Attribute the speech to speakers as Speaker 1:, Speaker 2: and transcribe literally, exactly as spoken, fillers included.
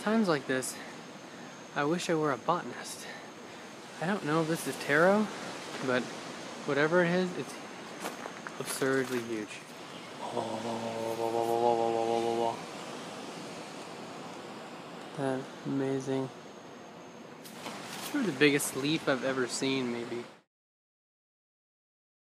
Speaker 1: times like this, I wish I were a botanist. I don't know if this is taro, but whatever it is, it's absurdly huge. That's amazing. It's probably the biggest leaf I've ever seen, maybe.